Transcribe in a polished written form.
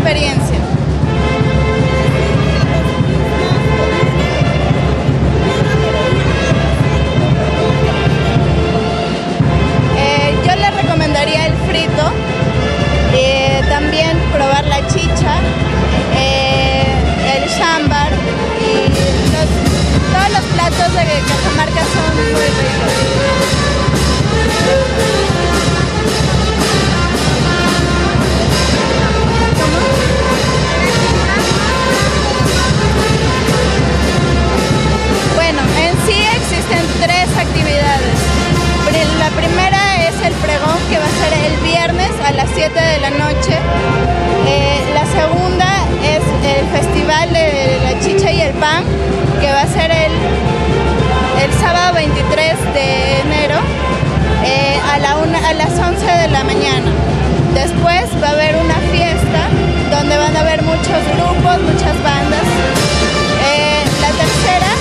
experiencia. Yo le recomendaría el frito, también probar la chicha, el sambar y todos los platos de Cajamarca son muy ricos. Bueno, en sí existen 3 actividades. La primera es el pregón, que va a ser el viernes a las 7 de la noche. La segunda es el festival de la chicha y el pan, que va a ser el sábado 23 de enero a las 11 de la mañana. Después va a haber una fiesta donde van a haber muchos grupos, muchas bandas. La tercera